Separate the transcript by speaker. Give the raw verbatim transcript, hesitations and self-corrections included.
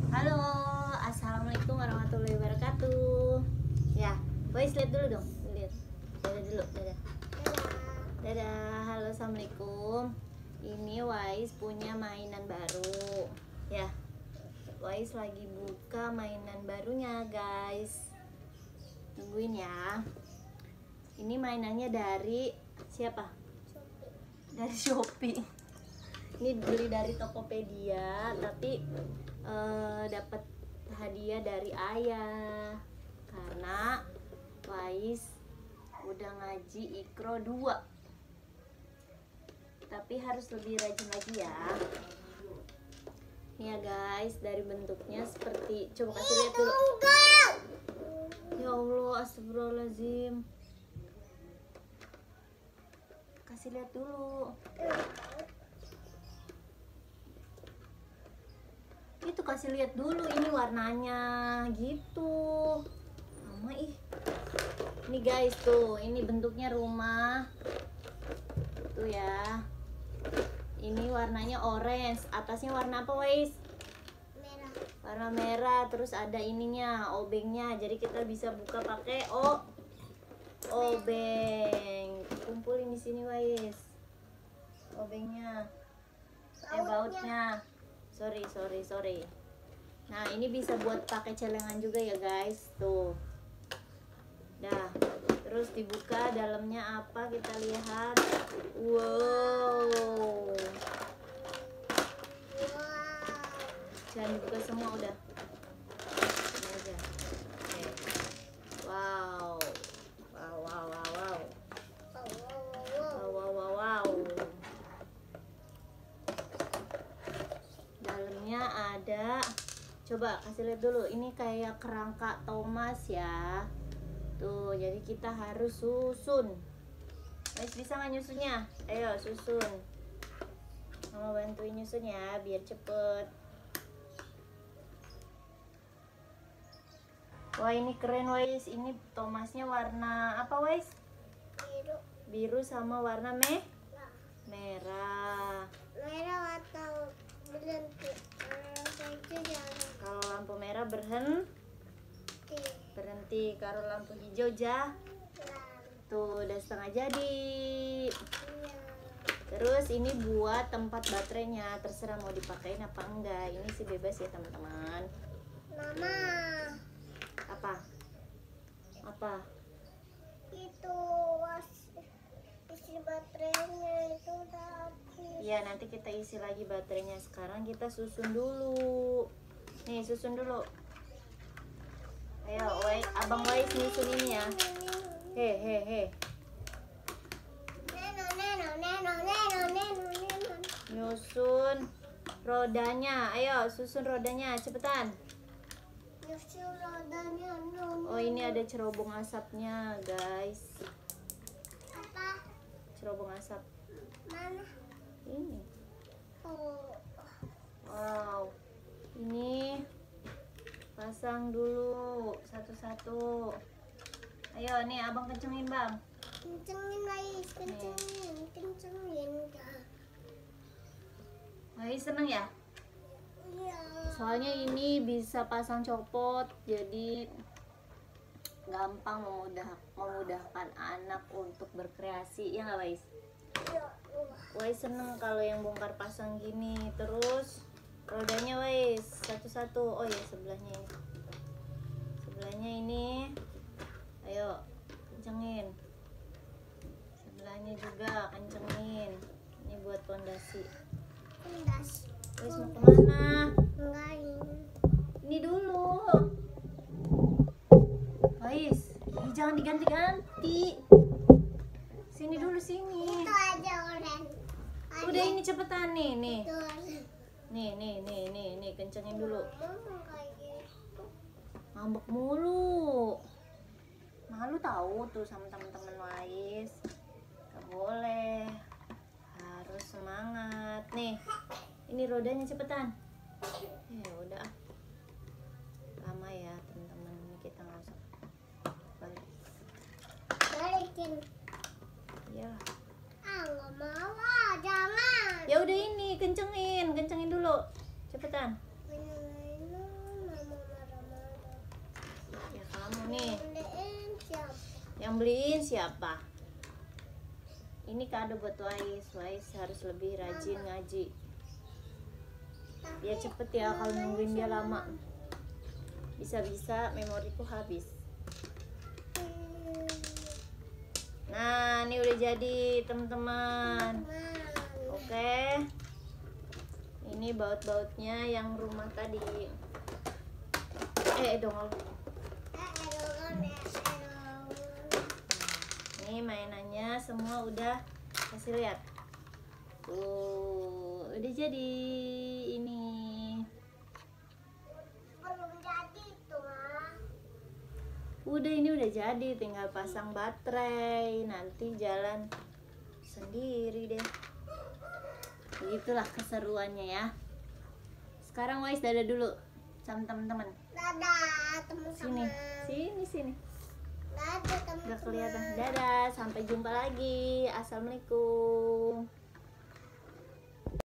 Speaker 1: Halo, assalamualaikum warahmatullahi wabarakatuh. Ya, Wais lihat dulu dong, lihat. Dadah dulu, dadah. Dadah, halo, assalamualaikum. Ini Wais punya mainan baru. Ya, Wais lagi buka mainan barunya, guys. Tungguin ya. Ini mainannya dari siapa? Dari Shopee. Ini beli dari Tokopedia, tapi uh, dapat hadiah dari ayah karena Wais udah ngaji Iqro dua, tapi harus lebih rajin lagi ya. Nih ya guys, dari bentuknya seperti, coba kasih lihat dulu. Ya Allah, astagfirullahaladzim. Kasih lihat dulu. Itu kasih lihat dulu, ini warnanya gitu. Mama ih. Ini guys tuh, ini bentuknya rumah. Tuh ya. Ini warnanya orange, atasnya warna apa, Wais?
Speaker 2: Merah.
Speaker 1: Warna merah, terus ada ininya, obengnya. Jadi kita bisa buka pakai o obeng. Kumpulin di sini, Wais. Obengnya. Eh, bautnya. Sorry, sorry, sorry. Nah, ini bisa buat pakai celengan juga ya, guys. Tuh. Dah. Terus dibuka dalamnya apa? Kita lihat. Wow. Jangan dibuka semua udah. Ini aja. Oke. Wow. Wow, wow, wow, wow. Wow, wow, wow, wow. Dalamnya ada, coba kasih lihat dulu, ini kayak kerangka Thomas ya. Tuh, jadi kita harus susun. Guys, bisa nggak nyusunnya? Ayo susun. Mama bantuin nyusun ya, biar cepet. Wah, ini keren, Wais. Ini Thomasnya warna apa, Wais?
Speaker 2: Biru.
Speaker 1: Biru sama warna me merah.
Speaker 2: Merah atau berhenti.
Speaker 1: Kalau lampu merah berhenti. Berhenti. Kalau lampu hijau jah. Tuh, udah setengah jadi. Terus ini buat tempat baterainya, terserah mau dipakein apa enggak. Ini sih bebas ya teman-teman.
Speaker 2: Mama.
Speaker 1: Apa? Apa?
Speaker 2: Itu isi baterainya itu udah habis.
Speaker 1: Iya, nanti kita isi lagi baterainya. Sekarang kita susun dulu. Nih, susun dulu. Ayo, Wais, Abang Wais nyusun ini ya. He he he.
Speaker 2: Neno neno neno neno neno neno.
Speaker 1: Nyusun rodanya. Ayo, susun rodanya, cepetan.
Speaker 2: Nyusul rodanya neno.
Speaker 1: Oh, ini ada cerobong asapnya, guys.
Speaker 2: Apa?
Speaker 1: Cerobong asap.
Speaker 2: Mana?
Speaker 1: Ini.
Speaker 2: Oh.
Speaker 1: Wow. Ini pasang dulu satu-satu. Ayo nih, Abang kencengin, Bang.
Speaker 2: Kencengin guys, kencengin, kencengin.
Speaker 1: Wais seneng ya?
Speaker 2: Iya.
Speaker 1: Soalnya ini bisa pasang copot, jadi gampang memudah memudahkan anak untuk berkreasi, ya nggak, Wais?
Speaker 2: Iya.
Speaker 1: Wais seneng kalau yang bongkar pasang gini. Terus rodanya, Wais, satu-satu. Oh ya, sebelahnya ini. Sebelahnya ini. Ayo, kencengin. Sebelahnya juga kencengin. Ini buat pondasi.
Speaker 2: Endas.
Speaker 1: Wais mau kemana?
Speaker 2: Enggak ini.
Speaker 1: Ini dulu. Wais, ih, jangan diganti-ganti. Sini dulu, sini.
Speaker 2: Itu aja orang.
Speaker 1: Udah, ini cepetan nih, nih.
Speaker 2: Itu.
Speaker 1: Nih, nih, nih, nih, nih, kencengin dulu.
Speaker 2: Mama kayak gitu.
Speaker 1: Ngambek mulu. Malu tahu tuh sama teman-teman Wais. Gak boleh. Harus semangat. Nih, ini rodanya cepetan. Ya udah. Lama ya teman-teman. Ini kita nggak usah balik.
Speaker 2: Balikin.
Speaker 1: Ya.
Speaker 2: Ah, nggak mau ah, jangan.
Speaker 1: Ya udah, ini kencengin, kencengin dulu. Cepetan.
Speaker 2: Bener-bener.
Speaker 1: yang beliin siapa? Ini kado buat Wais. Wais harus lebih rajin ngaji. Biar cepet ya, kalau nungguin dia lama bisa-bisa memoriku habis. Nah, ini udah jadi teman-teman. Oke. Ini baut-bautnya yang rumah tadi. Eh, dong. Ini mainannya semua udah kasih lihat. Tuh, udah jadi ini.
Speaker 2: Belum jadi tuh, Ma.
Speaker 1: Udah ini udah jadi, tinggal pasang baterai. Nanti jalan sendiri deh. Begitulah keseruannya ya. Sekarang Wais dadah dulu sama teman-teman.
Speaker 2: Dadah,
Speaker 1: Sini,
Speaker 2: teman-teman.
Speaker 1: sini, sini.
Speaker 2: Dadah, teman-teman.
Speaker 1: Gak kelihatan. Dadah, sampai jumpa lagi. Assalamualaikum.